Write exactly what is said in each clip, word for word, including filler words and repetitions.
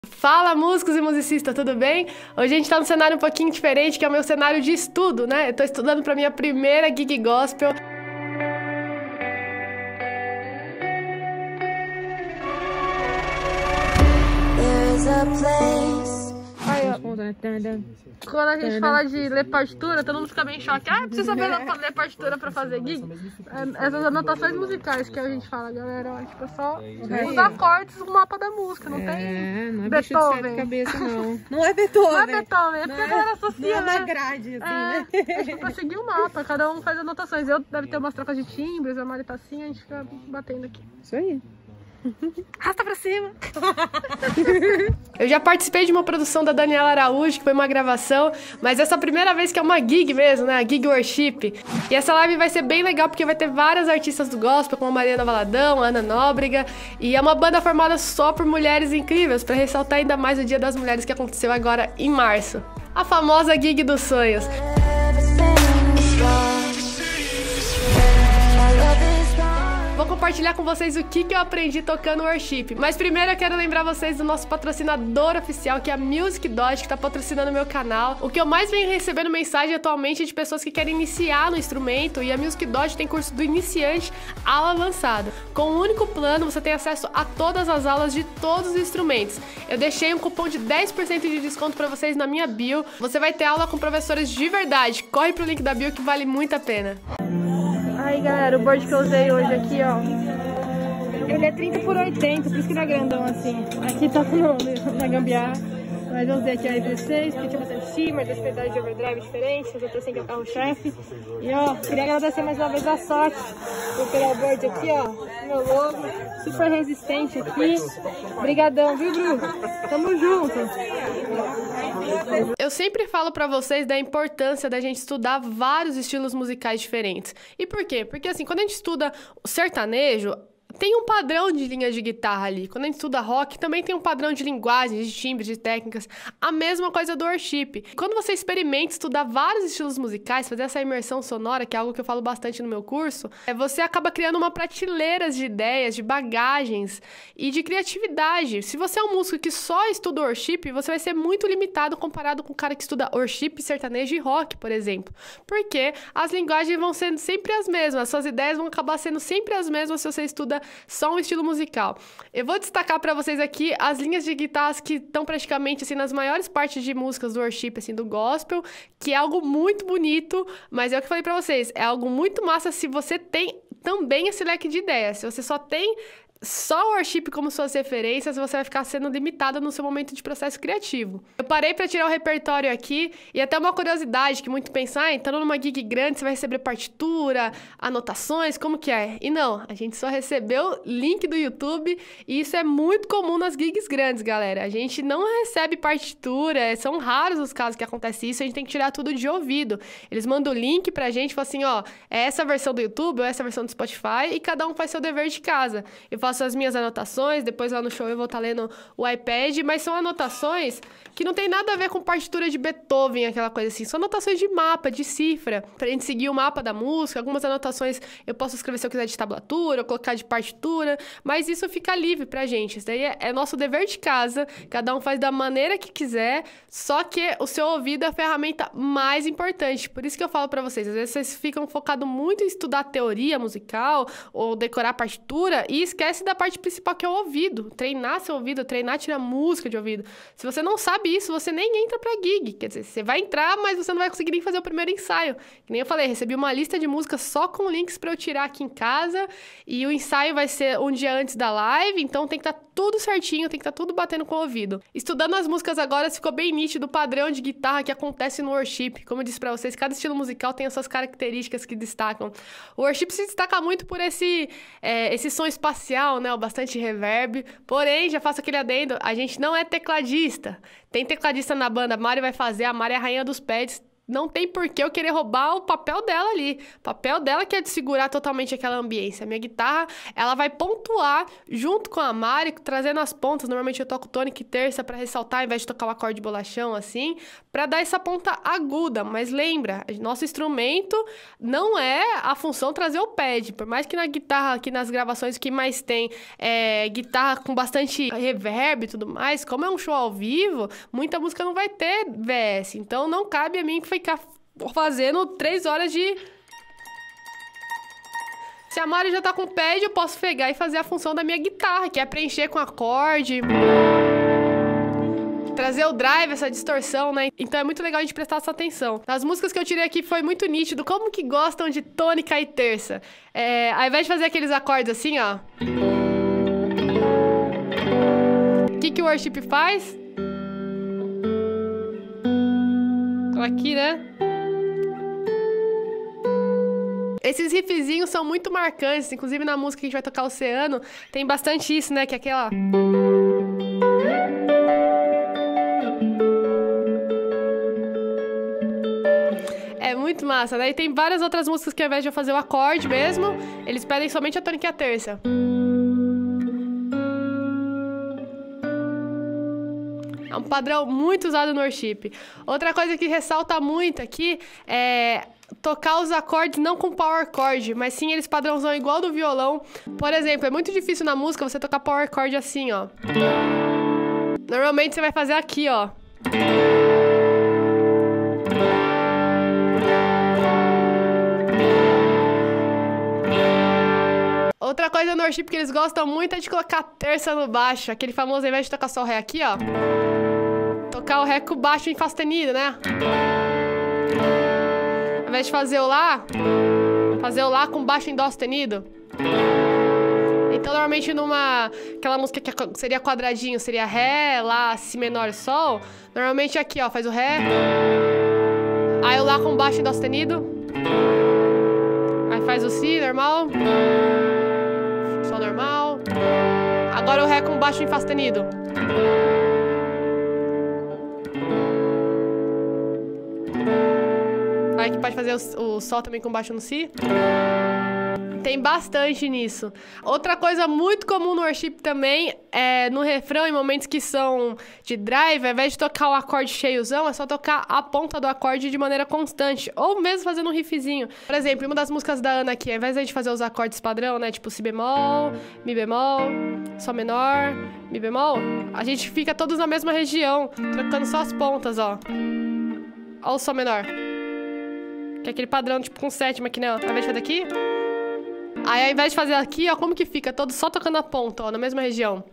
Fala, músicos e musicistas, tudo bem? Hoje a gente tá num cenário um pouquinho diferente, que é o meu cenário de estudo, né? Eu tô estudando pra minha primeira gig gospel. Aí, ó. Quando a gente fala de ler partitura, todo mundo fica bem em choque. Ah, precisa saber ler partitura pra fazer gig. Essas anotações musicais que a gente fala, galera, ó, tipo, é só os acordes do mapa da música, não tem é, não é Beethoven. De cabeça, não. Não é Beethoven. Não é Beethoven, é porque a galera associa, não é uma né? grade, assim, é, né? É tipo pra seguir o mapa, cada um faz anotações. Eu deve ter umas trocas de timbres, a Mari tá assim, a gente fica batendo aqui. Isso aí. Arrasta pra cima! Eu já participei de uma produção da Daniela Araújo, que foi uma gravação, mas essa é a primeira vez que é uma gig mesmo, né? A Gig Worship. E essa live vai ser bem legal, porque vai ter várias artistas do gospel, como a Mariana Valadão, a Ana Nóbrega, e é uma banda formada só por mulheres incríveis, pra ressaltar ainda mais o Dia das Mulheres que aconteceu agora em março. A famosa Gig dos Sonhos. Vou compartilhar com vocês o que, que eu aprendi tocando worship. Mas primeiro eu quero lembrar vocês do nosso patrocinador oficial, que é a Music Dodge, que está patrocinando o meu canal. O que eu mais venho recebendo mensagem atualmente é de pessoas que querem iniciar no instrumento, e a Music Dodge tem curso do iniciante ao avançado. Com um único plano, você tem acesso a todas as aulas de todos os instrumentos. Eu deixei um cupom de dez por cento de desconto para vocês na minha bio. Você vai ter aula com professores de verdade. Corre pro link da bio que vale muito a pena. Aí galera, o board que eu usei hoje aqui, ó, ele é trinta por oitenta, por isso que ele é grandão assim. Aqui tá no, na gambiarra, mas eu usei aqui a R dezesseis, que tinha bastante shimmer, duas pedais de overdrive diferentes, eu trouxe aqui o carro-chefe. E ó, queria agradecer mais uma vez a sorte por pegar o board aqui, ó, meu logo, super resistente aqui. Obrigadão, viu, Bru? Tamo junto! Eu sempre falo pra vocês da importância da gente estudar vários estilos musicais diferentes. E por quê? Porque assim, quando a gente estuda sertanejo, tem um padrão de linha de guitarra ali. Quando a gente estuda rock, também tem um padrão de linguagens, de timbres, de técnicas. A mesma coisa do worship. Quando você experimenta estudar vários estilos musicais, fazer essa imersão sonora, que é algo que eu falo bastante no meu curso, é, você acaba criando uma prateleira de ideias, de bagagens e de criatividade. Se você é um músico que só estuda worship, você vai ser muito limitado comparado com o cara que estuda worship, sertanejo e rock, por exemplo. Porque as linguagens vão sendo sempre as mesmas, as suas ideias vão acabar sendo sempre as mesmas se você estuda só um estilo musical. Eu vou destacar para vocês aqui as linhas de guitarras que estão praticamente assim nas maiores partes de músicas do worship, assim, do gospel, que é algo muito bonito, mas é o que eu falei para vocês, é algo muito massa se você tem também esse leque de ideias. Se você só tem só o worship como suas referências, você vai ficar sendo limitada no seu momento de processo criativo. Eu parei para tirar o repertório aqui, e até uma curiosidade que muito pensa, ah, entrando numa gig grande, você vai receber partitura, anotações, como que é? E não, a gente só recebeu link do YouTube, e isso é muito comum nas gigs grandes, galera. A gente não recebe partitura, são raros os casos que acontece isso, a gente tem que tirar tudo de ouvido. Eles mandam o link pra gente, falam assim, ó, é essa versão do YouTube, ou essa versão do Spotify, e cada um faz seu dever de casa. Eu faço as minhas anotações, depois lá no show eu vou estar lendo o iPad, mas são anotações que não tem nada a ver com partitura de Beethoven, aquela coisa assim. São anotações de mapa, de cifra, pra gente seguir o mapa da música. Algumas anotações eu posso escrever se eu quiser de tablatura, ou colocar de partitura, mas isso fica livre pra gente. Isso daí é, é nosso dever de casa, cada um faz da maneira que quiser, só que o seu ouvido é a ferramenta mais importante. Por isso que eu falo pra vocês, às vezes vocês ficam focados muito em estudar teoria musical, ou decorar partitura, e esquece da parte principal, que é o ouvido. Treinar seu ouvido, treinar tirar música de ouvido. Se você não sabe isso, você nem entra pra gig. Quer dizer, você vai entrar, mas você não vai conseguir nem fazer o primeiro ensaio. Que nem eu falei, recebi uma lista de músicas só com links pra eu tirar aqui em casa, e o ensaio vai ser um dia antes da live, então tem que estar tudo certinho, tem que estar tudo batendo com o ouvido. Estudando as músicas agora, ficou bem nítido o padrão de guitarra que acontece no worship. Como eu disse pra vocês, cada estilo musical tem as suas características que destacam. O worship se destaca muito por esse, é, esse som espacial, né? Bastante reverb. Porém, já faço aquele adendo, a gente não é tecladista. Tem tecladista na banda, a Mari vai fazer, a Mari é a rainha dos pads. não tem por que eu querer roubar o papel dela ali. O papel dela que é de segurar totalmente aquela ambiência. A minha guitarra, ela vai pontuar junto com a Mari, trazendo as pontas. Normalmente eu toco tônica e terça pra ressaltar, ao invés de tocar o acorde bolachão, assim, pra dar essa ponta aguda. Mas lembra, nosso instrumento não é a função trazer o pad. Por mais que na guitarra, aqui nas gravações, o que mais tem é guitarra com bastante reverb e tudo mais, como é um show ao vivo, muita música não vai ter V S. Então não cabe a mim ficar fazendo três horas de... Se a Mari já tá com o pad, eu posso pegar e fazer a função da minha guitarra, que é preencher com acorde, trazer o drive, essa distorção, né? Então é muito legal a gente prestar essa atenção. Nas músicas que eu tirei aqui foi muito nítido como que gostam de tônica e terça. É, ao invés de fazer aqueles acordes assim, ó... O que, que o worship faz? Aqui, né? Esses riffzinhos são muito marcantes, inclusive na música que a gente vai tocar Oceano, tem bastante isso, né? Que é aquela... É muito massa. Daí tem várias outras músicas que ao invés de eu fazer o acorde mesmo, eles pedem somente a tônica e a terça. É um padrão muito usado no worship. Outra coisa que ressalta muito aqui é tocar os acordes não com power chord, mas sim eles padrãozão igual do violão. Por exemplo, é muito difícil na música você tocar power chord assim, ó. Normalmente você vai fazer aqui, ó. Outra coisa no worship que eles gostam muito é de colocar terça no baixo. Aquele famoso, ao invés de tocar só o ré aqui, ó. Tocar o ré com o baixo em fá sustenido, né? Ao invés de fazer o lá, fazer o lá com baixo em dó sustenido. Então, normalmente numa... Aquela música que seria quadradinho, seria ré, lá, si menor, sol. Normalmente aqui, ó, faz o ré. Aí o lá com baixo em dó sustenido. Aí faz o si, normal. Sol normal. Agora o ré com baixo em fá sustenido. Aí que pode fazer o, o sol também com baixo no si. Tem bastante nisso. Outra coisa muito comum no worship também é no refrão, em momentos que são de drive, ao invés de tocar o acorde cheiozão, é só tocar a ponta do acorde de maneira constante. Ou mesmo fazendo um riffzinho. Por exemplo, uma das músicas da Ana aqui, ao invés de a gente fazer os acordes padrão, né? Tipo si bemol, mi bemol, sol menor, mi bemol, a gente fica todos na mesma região, trocando só as pontas, ó. Ó o sol menor. Que é aquele padrão, tipo, com sétima aqui, né? Ó. Ao invés de fazer aqui... Aí, ao invés de fazer aqui, ó, como que fica? Todo só tocando a ponta, ó, na mesma região.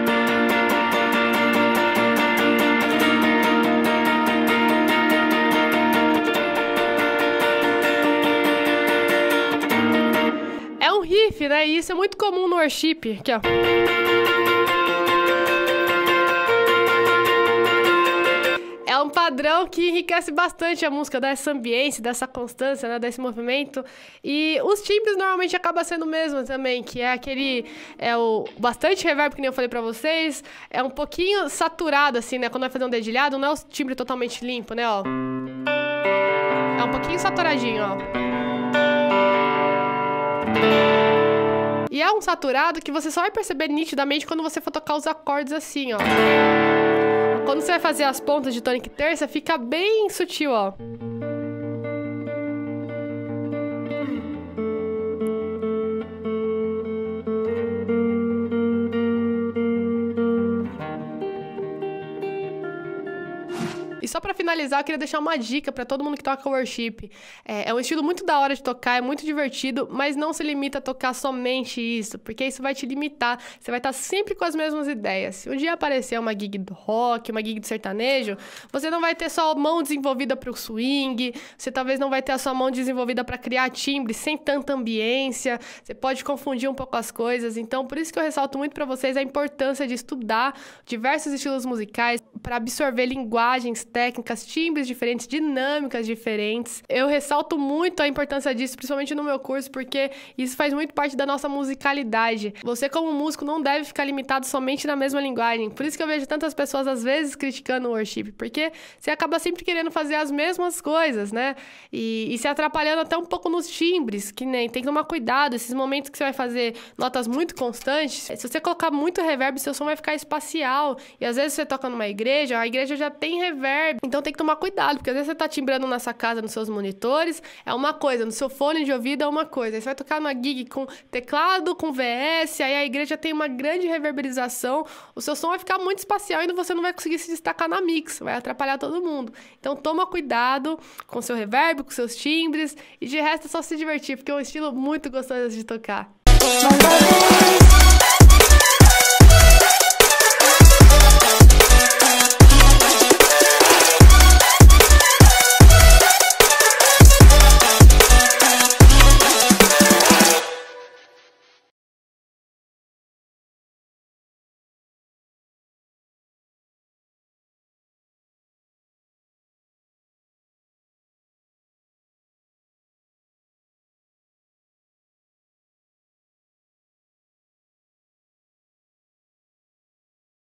É um riff, né? E isso é muito comum no worship. Aqui, ó. É um padrão que enriquece bastante a música, dá essa ambiência, dá essa constância, né, desse movimento. E os timbres normalmente acabam sendo o mesmo também, que é aquele... É o bastante reverb, que nem eu falei pra vocês. É um pouquinho saturado, assim, né? Quando vai fazer um dedilhado, não é o timbre totalmente limpo, né, ó. É um pouquinho saturadinho, ó. E é um saturado que você só vai perceber nitidamente quando você for tocar os acordes assim, ó. Quando você vai fazer as pontas de tônica e terça, fica bem sutil, ó. E só pra finalizar, eu queria deixar uma dica pra todo mundo que toca worship. É, é um estilo muito da hora de tocar, é muito divertido, mas não se limita a tocar somente isso, porque isso vai te limitar. Você vai estar sempre com as mesmas ideias. Se um dia aparecer uma gig do rock, uma gig de sertanejo, você não vai ter só a mão desenvolvida pro swing, você talvez não vai ter a sua mão desenvolvida pra criar timbre sem tanta ambiência, você pode confundir um pouco as coisas. Então, por isso que eu ressalto muito pra vocês a importância de estudar diversos estilos musicais para absorver linguagens técnicas, timbres diferentes, dinâmicas diferentes. Eu ressalto muito a importância disso, principalmente no meu curso, porque isso faz muito parte da nossa musicalidade. Você, como músico, não deve ficar limitado somente na mesma linguagem. Por isso que eu vejo tantas pessoas, às vezes, criticando o worship, porque você acaba sempre querendo fazer as mesmas coisas, né? E, e se atrapalhando até um pouco nos timbres, que nem tem que tomar cuidado. Esses momentos que você vai fazer notas muito constantes, se você colocar muito reverb, seu som vai ficar espacial. E às vezes você toca numa igreja, a igreja já tem reverb. Então tem que tomar cuidado, porque às vezes você tá timbrando nessa casa, nos seus monitores, é uma coisa, no seu fone de ouvido é uma coisa. Aí você vai tocar numa gig com teclado, com V S, aí a igreja tem uma grande reverberização, o seu som vai ficar muito espacial e você não vai conseguir se destacar na mix, vai atrapalhar todo mundo. Então toma cuidado com seu reverb, com seus timbres, e de resto é só se divertir, porque é um estilo muito gostoso de tocar.